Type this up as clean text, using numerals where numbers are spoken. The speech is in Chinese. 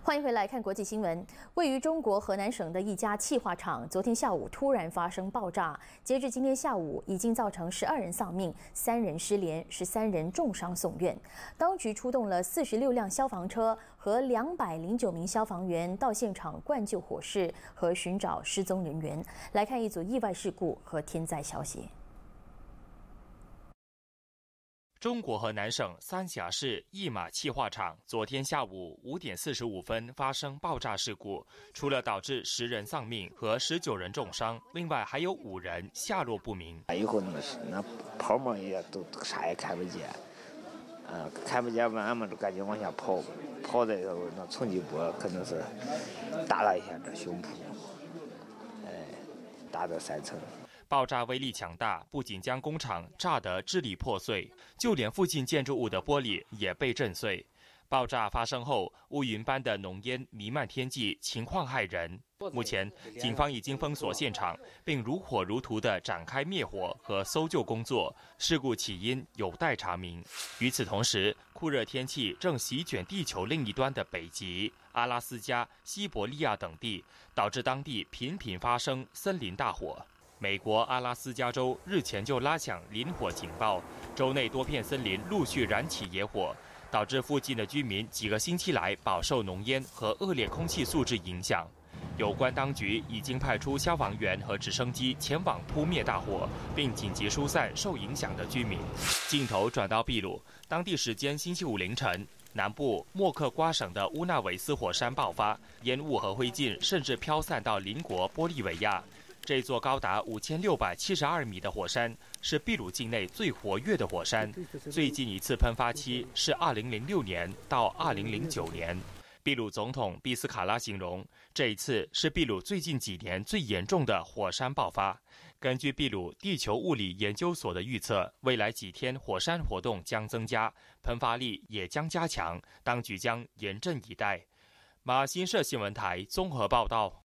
欢迎回来看国际新闻。位于中国河南省的一家气化厂，昨天下午突然发生爆炸，截至今天下午，已经造成12人丧命，3人失联，13人重伤送院。当局出动了46辆消防车和209名消防员到现场灌救火势和寻找失踪人员。来看一组意外事故和天灾消息。 中国河南省三峡市一马气化厂昨天下午5点45分发生爆炸事故，除了导致10人丧命和19人重伤，另外还有5人下落不明。 以后那泡沫也都啥也看不见，看不见嘛，俺们就赶紧往下跑，跑的时候那冲击波可能是打了一下这胸脯，打到3层。 爆炸威力强大，不仅将工厂炸得支离破碎，就连附近建筑物的玻璃也被震碎。爆炸发生后，乌云般的浓烟弥漫天际，情况骇人。目前，警方已经封锁现场，并如火如荼地展开灭火和搜救工作。事故起因有待查明。与此同时，酷热天气正席卷地球另一端的北极、阿拉斯加、西伯利亚等地，导致当地频频发生森林大火。美国阿拉斯加州日前就拉响林火警报，州内多片森林陆续燃起野火，导致附近的居民几个星期来饱受浓烟和恶劣空气素质影响。有关当局已经派出消防员和直升机前往扑灭大火，并紧急疏散受影响的居民。镜头转到秘鲁，当地时间星期五凌晨，南部莫克瓜省的乌纳维斯火山爆发，烟雾和灰烬甚至飘散到邻国玻利维亚。这座高达5672米的火山是秘鲁境内最活跃的火山，最近一次喷发期是2006年到2009年。秘鲁总统毕斯卡拉形容，这一次是秘鲁最近几年最严重的火山爆发。根据秘鲁地球物理研究所的预测，未来几天火山活动将增加，喷发力也将加强，当局将严阵以待。马新社新闻台综合报道。